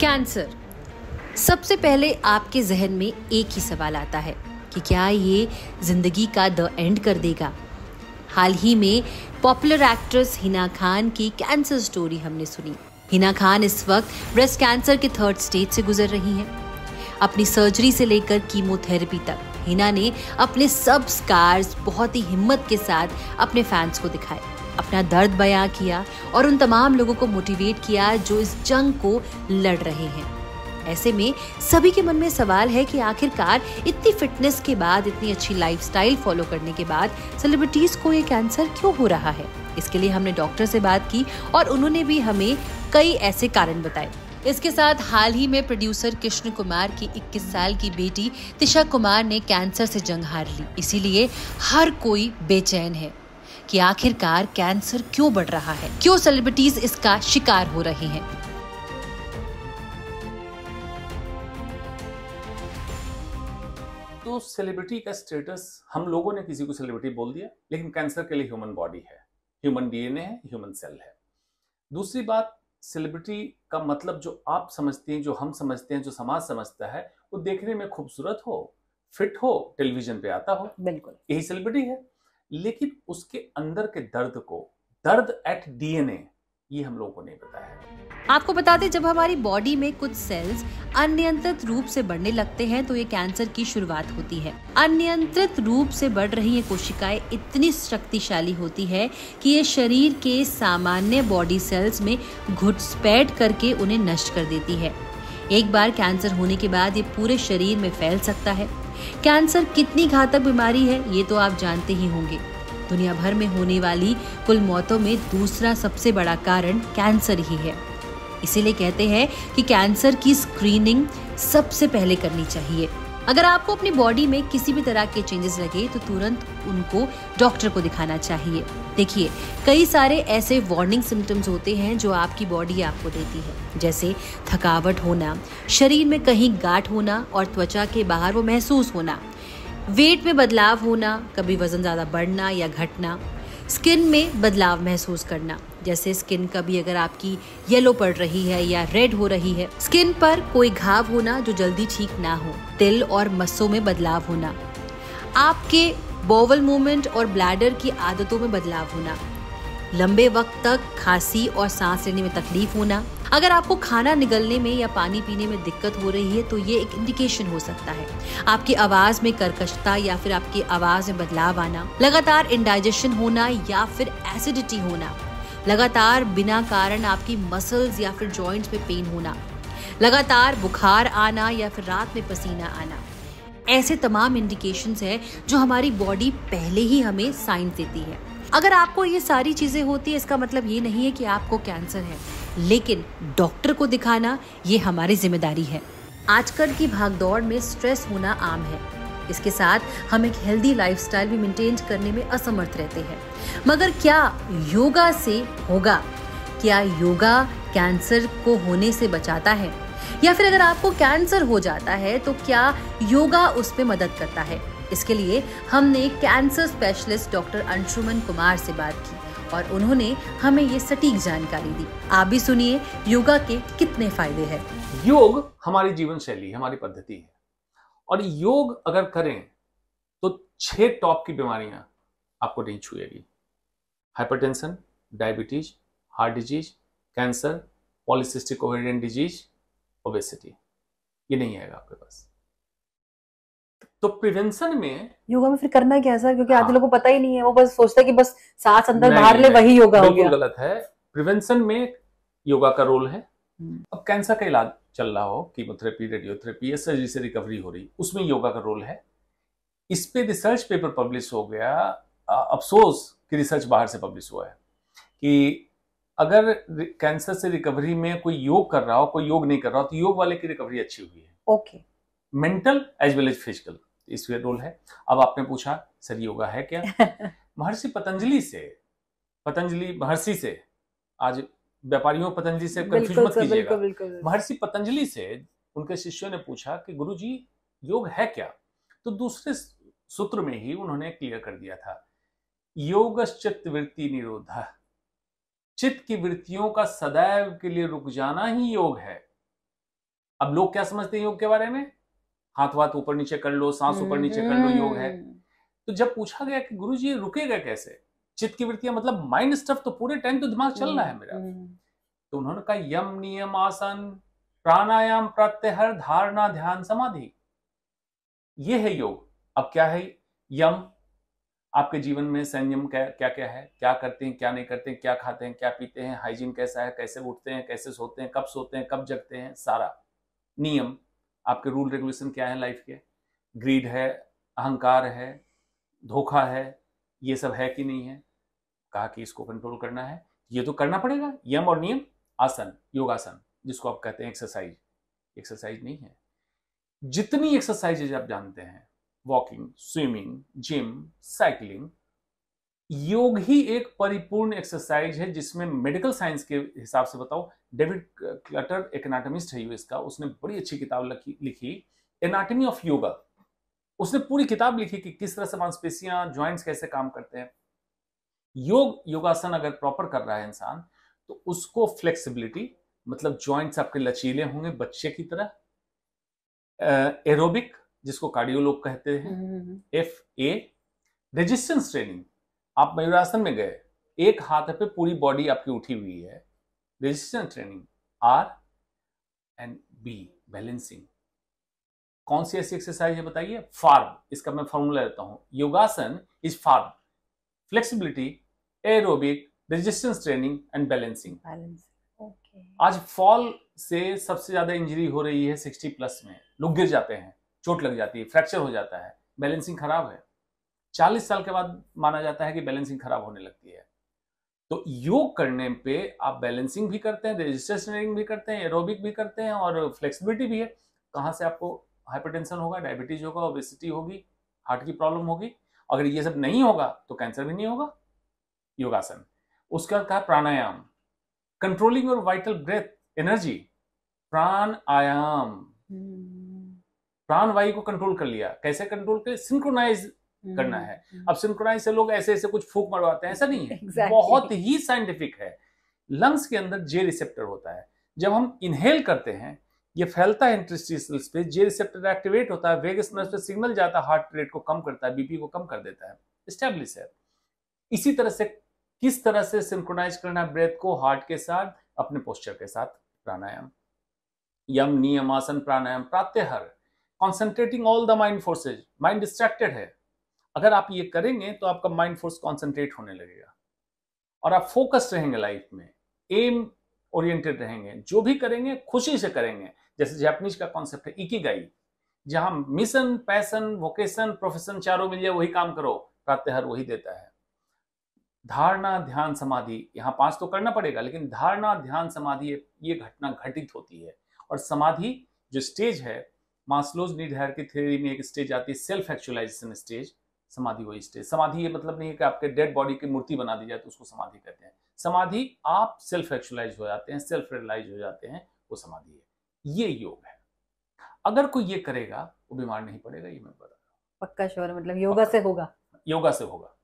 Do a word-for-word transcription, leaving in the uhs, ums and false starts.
Cancer. सबसे पहले आपके जहन में एक ही सवाल आता है कि क्या ये जिंदगी का द एंड कर देगा। हाल ही में पॉपुलर एक्ट्रेस हिना खान की कैंसर स्टोरी हमने सुनी। हिना खान इस वक्त ब्रेस्ट कैंसर के थर्ड स्टेज से गुजर रही हैं। अपनी सर्जरी से लेकर कीमोथेरेपी तक हिना ने अपने सब स्कार्स बहुत ही हिम्मत के साथ अपने फैंस को दिखाए, अपना दर्द बयां किया और उन तमाम लोगों को मोटिवेट किया जो इस जंग को लड़ रहे हैं। ऐसे में सभी के मन में सवाल है कि आखिरकार इतनी फिटनेस के बाद, इतनी अच्छी लाइफस्टाइल फॉलो करने के बाद सेलिब्रिटीज को ये कैंसर क्यों हो रहा है। इसके लिए हमने डॉक्टर से बात की और उन्होंने भी हमें कई ऐसे कारण बताए। इसके साथ हाल ही में प्रोड्यूसर कृष्ण कुमार की इक्कीस साल की बेटी तिशा कुमार ने कैंसर से जंग हार ली। इसीलिए हर कोई बेचैन है कि आखिरकार कैंसर क्यों बढ़ रहा है, क्यों सेलिब्रिटीज इसका शिकार हो रहे हैं। तो सेलिब्रिटी का स्टेटस, हम लोगों ने किसी को सेलिब्रिटी बोल दिया, लेकिन कैंसर के लिए ह्यूमन बॉडी है, ह्यूमन डीएनए है, ह्यूमन सेल है। दूसरी बात, सेलिब्रिटी का मतलब जो आप समझते हैं, जो हम समझते हैं, जो समाज समझता है, वो देखने में खूबसूरत हो, फिट हो, टेलीविजन पे आता हो, बिल्कुल यही सेलिब्रिटी है। लेकिन उसके अंदर के दर्द को, दर्द एट डीएनए, ये हम लोगों को नहीं पता है। आपको बता दें, जब हमारी बॉडी में कुछ सेल्स अनियंत्रित रूप से बढ़ने लगते हैं तो ये कैंसर की शुरुआत होती है। अनियंत्रित रूप से बढ़ रही ये कोशिकाएं इतनी शक्तिशाली होती है कि ये शरीर के सामान्य बॉडी सेल्स में घुसपैठ करके उन्हें नष्ट कर देती है। एक बार कैंसर होने के बाद ये पूरे शरीर में फैल सकता है। कैंसर कितनी घातक बीमारी है ये तो आप जानते ही होंगे। दुनिया भर में होने वाली कुल मौतों में दूसरा सबसे बड़ा कारण कैंसर ही है। इसीलिए कहते हैं कि कैंसर की स्क्रीनिंग सबसे पहले करनी चाहिए। अगर आपको अपनी बॉडी में किसी भी तरह के चेंजेस लगे तो तुरंत उनको डॉक्टर को दिखाना चाहिए। देखिए, कई सारे ऐसे वार्निंग सिम्टम्स होते हैं जो आपकी बॉडी आपको देती है, जैसे थकावट होना, शरीर में कहीं गांठ होना और त्वचा के बाहर वो महसूस होना, वेट में बदलाव होना, कभी वजन ज्यादा बढ़ना या घटना, स्किन में बदलाव महसूस करना, जैसे स्किन कभी अगर आपकी येलो पड़ रही है या रेड हो रही है, स्किन पर कोई घाव होना जो जल्दी ठीक ना हो, तिल और मस्सों में बदलाव होना, आपके बोवल मूवमेंट और ब्लैडर की आदतों में बदलाव होना, लंबे वक्त तक खांसी और सांस लेने में तकलीफ होना। अगर आपको खाना निगलने में या पानी पीने में दिक्कत हो रही है तो ये एक इंडिकेशन हो सकता है। आपकी आवाज में कर्कशता या फिर आपकी आवाज में बदलाव आना, लगातार इंडाइजेशन होना या फिर एसिडिटी होना, लगातार बिना कारण आपकी मसल्स या फिर जॉइंट्स में पेन होना, लगातार बुखार आना या फिर रात में पसीना आना। ऐसे तमाम इंडिकेशंस है जो हमारी बॉडी पहले ही हमें साइन देती है। अगर आपको ये सारी चीजें होती है, इसका मतलब ये नहीं है कि आपको कैंसर है, लेकिन डॉक्टर को दिखाना ये हमारी जिम्मेदारी है। आजकल की भागदौड़ में स्ट्रेस होना आम है। इसके साथ हम एक हेल्दी लाइफस्टाइल भी मेंटेन करने में असमर्थ रहते हैं। मगर क्या योगा से होगा? क्या योगा कैंसर को होने से बचाता है? या फिर अगर आपको कैंसर हो जाता है तो क्या योगा उस पे मदद करता है? इसके लिए हमने cancer specialist doctor Anshuman Kumar से बात की और उन्होंने हमें ये सटीक जानकारी दी। आप भी सुनिए योगा के कितने फायदे हैं। योग हमारी जीवन शैली, हमारी पद्धति है, और योग अगर करें तो छह टॉप की बीमारियां आपको नहीं छुएगी। Hypertension, diabetes, heart disease, cancer, polycystic ovarian disease, obesity, ये नहीं आएगा आपके पास। तो प्रिवेंशन में योगा में फिर करना क्या है सर? क्योंकि आधे हाँ, लोगों को पता ही नहीं है, वो बस सोचता है कि बस सांस अंदर नहीं, बाहर ले वही योगा हो गया। बिल्कुल गलत है। प्रिवेंशन में योगा का रोल है। अब कैंसर का इलाज चल रहा हो, कीमोथेरेपी, रेडियोथेरेपी या सर्जरी से रिकवरी हो रही, उसमें योगा का रोल है। इस पे रिसर्च पेपर पब्लिश हो गया। अफसोस कि रिसर्च बाहर से पब्लिश हुआ है कि अगर कैंसर से रिकवरी में कोई योग कर रहा हो, कोई योग नहीं कर रहा हो, तो योग वाले की रिकवरी अच्छी हुई है। Okay, mental as well as physical, इसमें रोल है। अब आपने पूछा सर योगा है क्या? महर्षि पतंजलि से, पतंजलि महर्षि से, आज व्यापारियों पतंजलि से कंफ्यूज मत कीजिएगा। महर्षि पतंजलि से उनके शिष्यों ने पूछा कि गुरुजी योग है क्या? तो दूसरे सूत्र में ही उन्होंने क्लियर कर दिया था, योगश्चित्त वृत्ति निरोधा, चित्त की वृत्तियों का सदैव के लिए रुक जाना ही योग है। अब लोग क्या समझते हैं योग के बारे में? हाथ वाथ ऊपर नीचे कर लो, सांस ऊपर नीचे कर लो, योग है। तो जब पूछा गया कि गुरुजी रुकेगा कैसे, चित्त की वृत्तियां, मतलब माइंड स्टफ तो पूरे टाइम तो दिमाग चल रहा है मेरा। तो उन्होंने कहा यम नियम आसन प्राणायाम प्रत्याहार धारणा ध्यान समाधि, ये है योग। अब क्या है यम? आपके जीवन में संयम क्या क्या क्या है, क्या करते हैं क्या नहीं करते हैं, क्या खाते हैं क्या पीते हैं, हाइजीन कैसा है, कैसे उठते हैं कैसे सोते हैं, कब सोते हैं कब जगते हैं, सारा। नियम, आपके रूल रेगुलेशन क्या है लाइफ के, ग्रीड है, अहंकार है, धोखा है, ये सब है कि नहीं है, कहा कि इसको कंट्रोल करना है, ये तो करना पड़ेगा। यम और नियम। आसन, योगासन जिसको आप कहते हैं एक्सरसाइज, एक्सरसाइज नहीं है। जितनी एक्सरसाइजेज आप जानते हैं, वॉकिंग, स्विमिंग, जिम, साइकिलिंग, योग ही एक परिपूर्ण एक्सरसाइज है जिसमें मेडिकल साइंस के हिसाब से बताओ, डेविड क्लटर एक एनाटॉमिस्ट है यूएस का, उसने बड़ी अच्छी किताब लिखी लिखी एनाटॉमी ऑफ योगा। उसने पूरी किताब लिखी कि किस तरह से मांसपेशियां, जॉइंट्स कैसे काम करते हैं। योग योगासन अगर प्रॉपर कर रहा है इंसान तो उसको फ्लेक्सिबिलिटी, मतलब जॉइंट्स आपके लचीले होंगे बच्चे की तरह। एरोबिक जिसको कार्डियो लोग कहते हैं, एफ ए। रेजिस्टेंस ट्रेनिंग, आप मयूरासन में गए, एक हाथ पे पूरी बॉडी आपकी उठी हुई है, resistance training. R and B, balancing. कौन सी ऐसी एक्सरसाइज है बताइए? फार्म, इसका मैं फॉर्मूला देता हूं। Yogasana is farm, flexibility, aerobic, resistance training and balancing. Okay. आज फॉल से सबसे ज्यादा इंजरी हो रही है साठ प्लस में, लोग गिर जाते हैं, चोट लग जाती है, फ्रैक्चर हो जाता है, बैलेंसिंग खराब है। चालीस साल के बाद माना जाता है कि बैलेंसिंग खराब होने लगती है। तो योग करने पे आप बैलेंसिंग भी करते हैं, रेजिस्टेंस ट्रेनिंग भी करते हैं, एरोबिक भी करते हैं और फ्लेक्सिबिलिटी भी है। कहां से आपको हाइपरटेंशन होगा, डायबिटीज होगा, ओबेसिटी होगी, हार्ट की प्रॉब्लम होगी। अगर ये सब नहीं होगा तो कैंसर भी नहीं होगा। योगासन। उसके बाद कहा pranayama, controlling your vital breath energy. Pranayama, प्राण वायु को कंट्रोल कर लिया। कैसे कंट्रोल कर? सिंक्रोनाइज करना है। अब सिंक्रोनाइज से लोग ऐसे ऐसे कुछ फूक मरवाते हैं, ऐसा नहीं है। exactly. बहुत ही साइंटिफिक है। लंग्स के अंदर जे रिसेप्टर होता है, जब हम इनहेल करते हैं ये फैलता है इंटरस्टिशियल्स पे, जे रिसेप्टर एक्टिवेट होता है, वेगस नर्व पे सिग्नल जाता है, हार्ट रेट को कम करता है, बीपी को कम कर देता है, एस्टैब्लिश है। इसी तरह से किस तरह से सिंक्रोनाइज करना ब्रेथ को हार्ट के साथ, अपने पोस्चर के साथ। प्राणायाम, यम नियम आसन प्राणायाम प्रत्याहार, concentrating all the mind forces. Mind distracted है, अगर आप ये करेंगे तो आपका माइंड फोर्स कॉन्सेंट्रेट होने लगेगा और आप फोकस्ड रहेंगे लाइफ में, एम ओरिएंटेड रहेंगे, जो भी करेंगे खुशी से करेंगे। जैसे जापानीज का कॉन्सेप्ट है इकिगाई, जहां मिशन, पैशन, वोकेशन, प्रोफेशन चारों मिल जाए वही काम करो, प्रत्याहार वही देता है। धारणा ध्यान समाधि, यहां पांच तो करना पड़ेगा, लेकिन धारणा ध्यान समाधि ये घटना घटित होती है। और समाधि जो स्टेज है, मास्लोज नीड हायरार्की थ्योरी में एक स्टेज आती है सेल्फ एक्चुअलाइजेशन स्टेज, समाधि वही स्टेज। समाधि ये मतलब नहीं है कि आपके डेड बॉडी की मूर्ति बना दी जाए तो उसको समाधि कहते हैं। समाधि आप सेल्फ एक्चुअलाइज हो जाते हैं, सेल्फ रियलाइज हो जाते हैं, वो समाधि है। ये योग है। अगर कोई ये करेगा वो बीमार नहीं पड़ेगा, ये मैं बता रहा हूँ। पक्का श्योर, मतलब योगा से होगा, योगा से होगा।